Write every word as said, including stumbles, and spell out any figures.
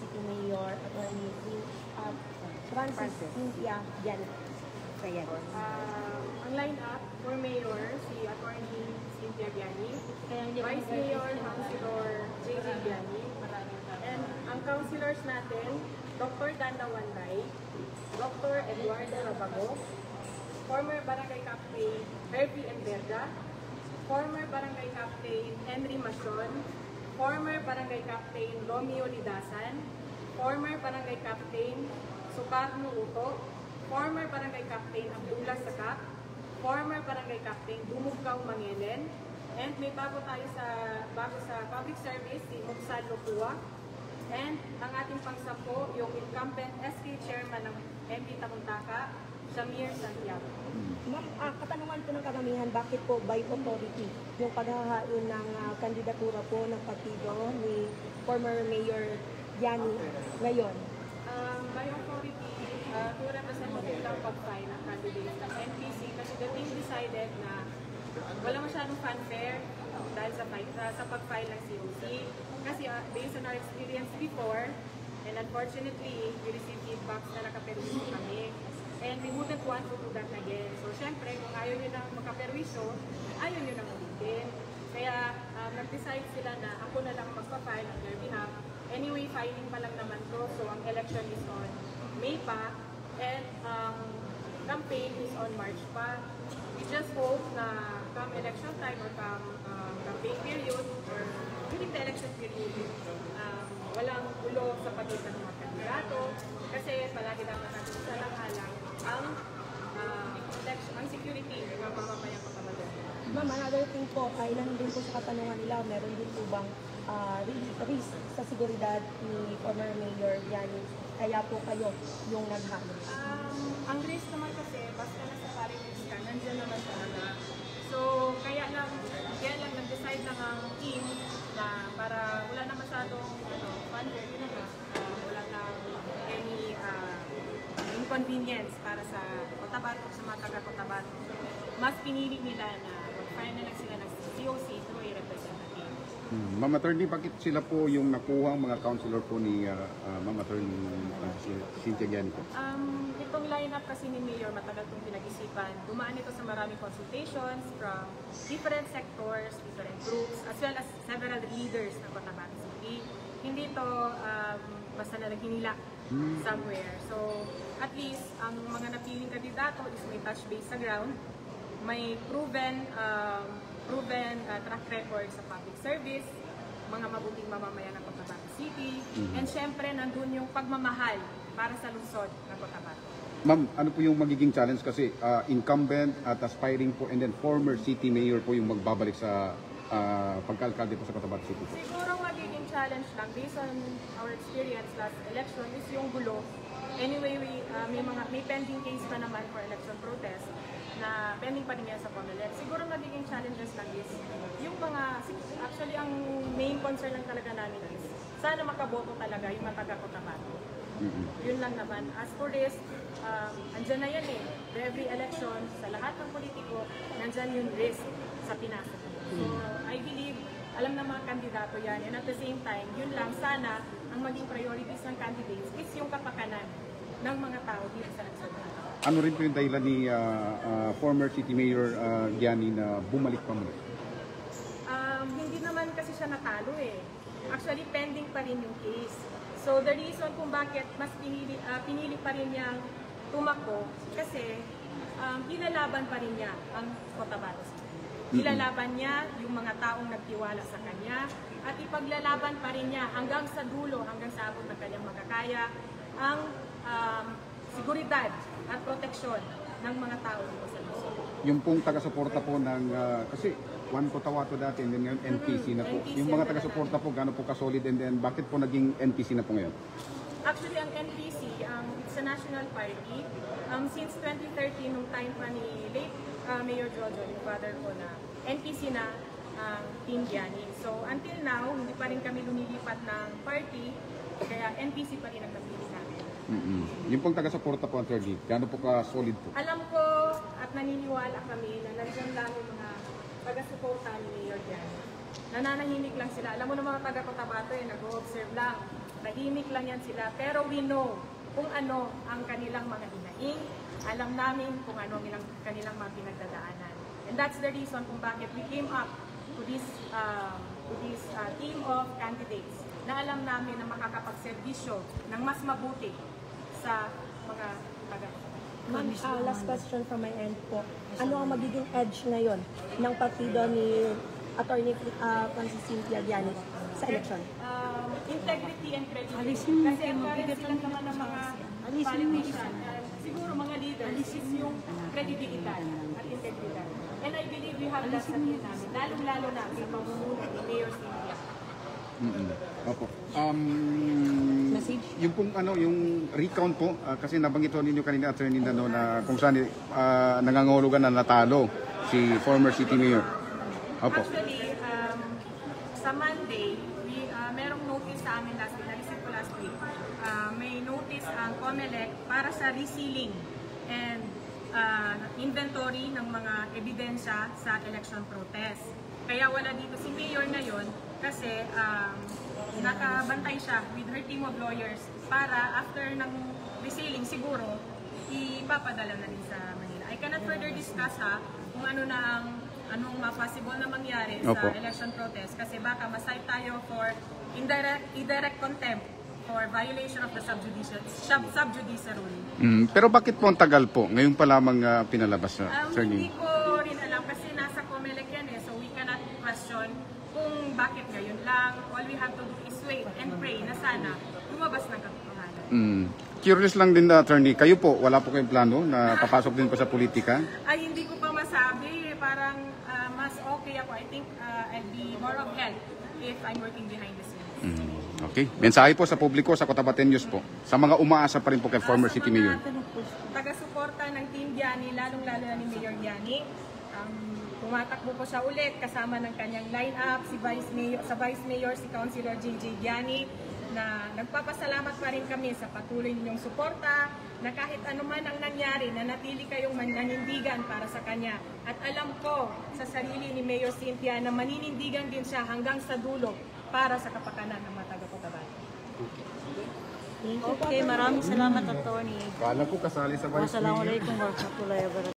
City Mayor Attorney uh, Francis Cynthia Biani. Ayan. Uh, ang line-up for Mayor, si Attorney Cynthia Biani, Vice Mayor, Councilor J J Biani, and ang councilors natin, Doctor Danda Wanday, Doctor Eduardo Rabago, former Barangay Captain Hervey Emberga, former Barangay Captain Henry Mason, former Barangay Captain Romeo Lidasan, former Barangay Captain Sukarno Uto, former Barangay Captain Abdullah Sakak, former Barangay Captain Dumugkaw Mangelen, and may bago tayo sa bago sa public service, si Muksal Lopua, and ang ating pangsampo, yung incumbent S K Chairman ng M P Tamuntaka, Shamir Santiago. Ma'am, uh, katanungan po ng karamihan, bakit po by authority yung paghahain ng uh, kandidatura po ng partido ni former Mayor Biani ngayon? Um, by authority, uh, to representative lang pag-file ng candidate ng N P C kasi the team decided na wala masyadong fanfare dahil sa, uh, sa pag-file ng C O C. Kasi uh, based on our experience before, and unfortunately, we received feedbacks na nakaperwisyo kami. And we wouldn't want to do that again. So, syempre, kung ayaw nyo nang makaperwisyo, ayaw nyo nang ulitin. Kaya, um, nag-decide sila na ako na lang magpa-file on their behalf. Anyway, filing pa lang naman to. So, ang election is on May pa. And ang um, campaign is on March pa. We just hope na come election time or come um, campaign period or during the election period, um, walang ulo sa pagitan ng mga kandidato. Kasi palagi dapat natin sa lang-alang ang uh, election, ang security ng mga mamamayang kapamadan. Ma'am, another thing po, ay lang din po sa katanungan nila, meron din po bang uh, risk sa seguridad ni former Mayor Biani? Kaya po kayo yung naghamon? Um, ang risk naman kasi, basta nasa paring risk ka, nandiyan naman talaga. So, kaya lang, kaya lang nag-decide lang ang team na para wala na masyadong ano, fundraise, yun na, uh, wala na any uh, inconvenience para sa Cotabato, sa mga taga-Cotabato. Mas pinili nila na mag-file na lang sila ng C O C through a representative. Hmm. Ma'am Attorney, bakit sila po yung nakuha mga councilor po ni uh, uh, Ma'am Attorney uh, Cynthia Biani po? Um, itong lineup kasi ni Mayor, matagal itong pinag-isipan. Dumaan ito sa maraming consultations from different sectors, different groups, as well as several leaders ng Cotabato City. Hindi ito um, basta na naghinila hmm. somewhere. So, at least, ang mga napiling kandidato is may touch base sa ground, may proven um, proven uh, track record sa public service, mga mabuting mamamayan ng Cotabato City, mm-hmm. and syempre nandun yung pagmamahal para sa lungsod ng Cotabato. Ma'am, ano po yung magiging challenge kasi uh, incumbent at aspiring po and then former city mayor po yung magbabalik sa uh, pagkalkalde po sa Cotabato City po? Siguro magiging challenge lang based on our experience last election is yung gulo. Anyway, we, uh, may, mga, may pending case pa naman for election protest na pending pa rin yan sa COMELEC. Siguro magiging challenges lang is yung mga, actually ang main concern lang talaga namin is sana makaboto talaga yung mga taga-Cotabato. Mm-hmm. Yun lang naman. As for this, um, andyan na yan eh. Every election, sa lahat ng politiko, nandyan yung risk sa pinasok. So, I believe, alam ng mga kandidato yan. And at the same time, yun lang, sana ang maging priorities ng candidates is yung kapakanan ng mga tao dito sa nagsod. Ano rin po yung dahilan ni uh, uh, former City Mayor uh, Biani na bumalik pa muli? Um, hindi naman kasi siya natalo eh. Actually, pending pa rin yung case. So, the reason kung bakit mas pinili, uh, pinili pa rin niyang tumakbo, kasi um, ilalaban pa rin niya ang Cotabato City. Ilalaban niya yung mga taong nagtiwala sa kanya at ipaglalaban pa rin niya hanggang sa dulo, hanggang sa abot ng kanyang makakaya, ang um, seguridad at proteksyon ng mga tao dito sa Luzon. Yung pong taga-suporta po ng, uh, kasi One Cotabato dati and then N P C na po. N P C yung mga taga-suporta po, gaano po ka-solid and then bakit po naging N P C na po ngayon? Actually, ang N P C, um, it's a national party. Um, since twenty thirteen, nung time pa ni late uh, Mayor Jojo, yung father ko na N P C na ang um, Team Biani. So, until now, hindi pa rin kami lumilipat ng party, kaya N P C pa rin ang napili namin. Mm-hmm. Yung pong taga-suporta po, Attorney, gaano po ka-solid po? Alam ko at naniniwala kami na nandiyan lang yung mga taga-suporta ni Mayor Biani. Nananahimik lang sila. Alam mo ng mga taga-Cotabato eh, nag-o-observe lang. tahimik lang yan sila. Pero we know kung ano ang kanilang mga hinaing, alam namin kung ano ang ilang, kanilang mga pinagdadaanan. And that's the reason kung bakit we came up to this, uh, to this uh, team of candidates na alam namin na makakapagserbisyo ng mas mabuti sa mga taga. Ma'am, uh, last question from my end po. Ano ang magiging edge ngayon ng partido ni Attorney uh, Francis Cynthia Giani sa election? Um, integrity and credibility. Kasi ang current silang naman ng mga politician, uh, siguro mga leaders, is yung credibilidad at integridad. And I believe we have that sa team namin, lalong-lalo na sa pamumuno ni Mayor Cynthia. Mm-hmm. Opo. Um, yung pong ano, yung recount po, ah, kasi nabanggit ho ninyo kanina, Attorney, na, no, na kung saan uh, nangangahulugan na natalo si former city mayor. Opo. Actually, um, sa Monday, we, uh, merong notice sa amin last week, na-receive ko last week. Uh, may notice ang COMELEC para sa resealing and uh, inventory ng mga ebidensya sa election protest. Kaya wala dito si Mayor ngayon kasi um, nakabantay siya with her team of lawyers para after ng resealing siguro ipapadala na rin sa Manila. I cannot further discuss ha kung ano na ang anong ma-possible na mangyari Opo. sa election protest kasi baka masite tayo for indirect, indirect contempt for violation of the subjudice, sub, subjudice rule. Mm, pero bakit po ang tagal po? Ngayon pa lamang uh, pinalabas sa Um, Attorney? hindi ko rin alam kasi nasa COMELEC yan eh, so we cannot question kung bakit ngayon lang. All we have to do is wait and pray na sana lumabas ng katotohanan. Mm. Curious lang din, uh, Attorney, kayo po, wala po kayong plano na papasok din po sa politika? Ay, hindi ko pa masabi. Parang uh, mas okay ako. I think uh, I'll be more of help if I'm working behind the scenes. Mm. Okay. Mensahe po sa publiko, sa Cotabaten News po, sa mga umaasa pa rin po kay former city mayor. Taga-suporta ng Team Giani, lalong-lalo na ni Mayor Giani. Um, tumatakbo po siya ulit kasama ng kanyang line-up, si Vice Mayor, sa Vice Mayor, si Councilor J J Giani, na nagpapasalamat pa rin kami sa patuloy ninyong suporta, na kahit anuman ang nangyari, na natili kayong maninindigan para sa kanya. At alam ko sa sarili ni Mayor Cynthia na maninindigan din siya hanggang sa dulo para sa kapakanan ng mga taga-Cotabato. Okay, maraming salamat, Attorney. Kala ko kasali sa Vice Mayor. Wassalamualaikum warahmatullahi wabarakatuh.